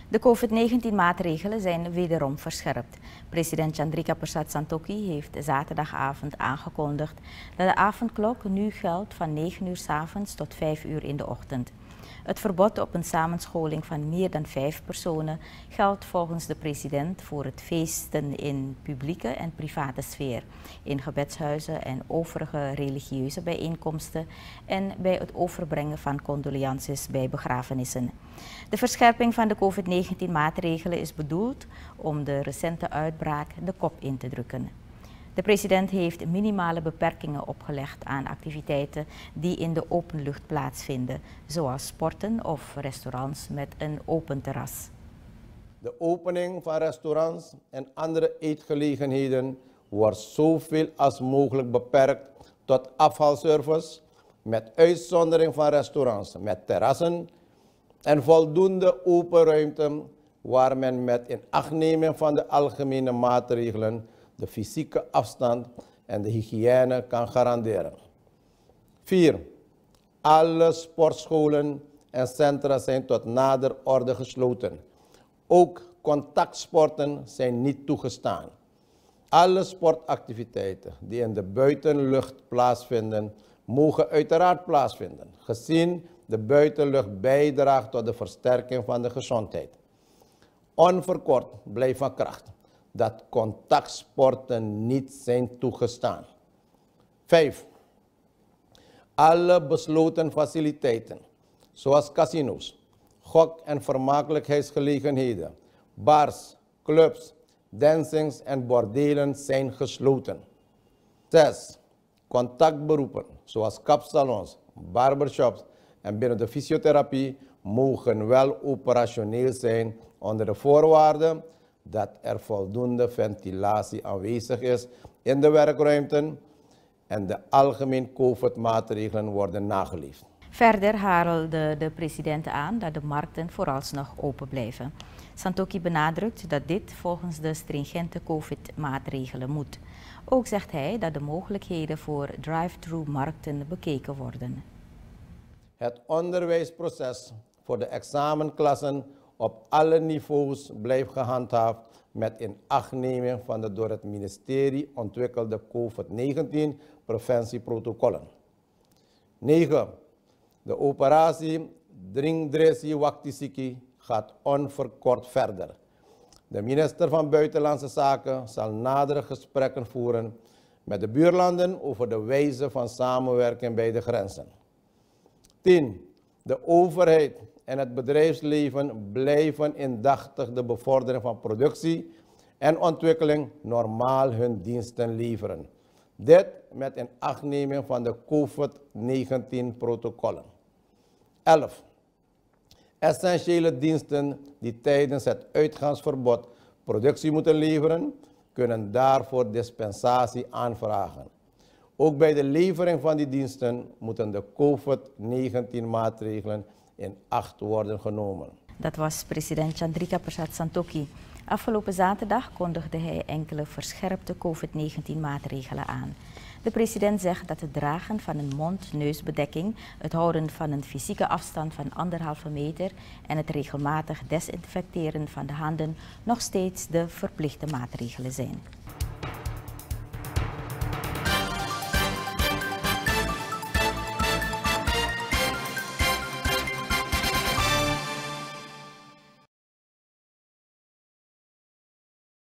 De COVID-19-maatregelen zijn wederom verscherpt. President Chandrika Persat Santokhi heeft zaterdagavond aangekondigd dat de avondklok nu geldt van 9 uur 's avonds tot 5 uur in de ochtend. Het verbod op een samenscholing van meer dan 5 personen geldt volgens de president voor het feesten in publieke en private sfeer, in gebedshuizen en overige religieuze bijeenkomsten en bij het overbrengen van condolences bij begrafenissen. De verscherping van de COVID-19-maatregelen is bedoeld om de recente uitbraak de kop in te drukken. De president heeft minimale beperkingen opgelegd aan activiteiten die in de openlucht plaatsvinden, zoals sporten of restaurants met een open terras. De opening van restaurants en andere eetgelegenheden wordt zoveel als mogelijk beperkt tot afvalservice, met uitzondering van restaurants met terrassen en voldoende open ruimte waar men met inachtneming van de algemene maatregelen de fysieke afstand en de hygiëne kan garanderen. 4. Alle sportscholen en centra zijn tot nader orde gesloten. Ook contactsporten zijn niet toegestaan. Alle sportactiviteiten die in de buitenlucht plaatsvinden, mogen uiteraard plaatsvinden, gezien de buitenlucht bijdraagt tot de versterking van de gezondheid. Onverkort blijft van kracht dat contactsporten niet zijn toegestaan. 5. Alle besloten faciliteiten, zoals casino's, gok- en vermakelijkheidsgelegenheden, bars, clubs, dancings en bordelen zijn gesloten. 6. Contactberoepen, zoals kapsalons, barbershops en binnen de fysiotherapie, mogen wel operationeel zijn onder de voorwaarde dat er voldoende ventilatie aanwezig is in de werkruimten en de algemeen COVID-maatregelen worden nageleefd. Verder haalde de president aan dat de markten vooralsnog open blijven. Santokhi benadrukt dat dit volgens de stringente COVID-maatregelen moet. Ook zegt hij dat de mogelijkheden voor drive-thru-markten bekeken worden. Het onderwijsproces voor de examenklassen op alle niveaus blijft gehandhaafd met inachtneming van de door het ministerie ontwikkelde COVID-19-preventieprotocollen. 9. De operatie Dringdresi Waktisiki gaat onverkort verder. De minister van Buitenlandse Zaken zal nadere gesprekken voeren met de buurlanden over de wijze van samenwerking bij de grenzen. 10. De overheid en het bedrijfsleven blijven indachtig de bevordering van productie en ontwikkeling normaal hun diensten leveren. Dit met inachtneming van de COVID-19-protocollen. 11. Essentiële diensten die tijdens het uitgaansverbod productie moeten leveren, kunnen daarvoor dispensatie aanvragen. Ook bij de levering van die diensten moeten de COVID-19-maatregelen in acht worden genomen. Dat was president Chandrika Persat Santokhi. Afgelopen zaterdag kondigde hij enkele verscherpte COVID-19-maatregelen aan. De president zegt dat het dragen van een mond-neusbedekking, het houden van een fysieke afstand van 1,5 meter en het regelmatig desinfecteren van de handen nog steeds de verplichte maatregelen zijn.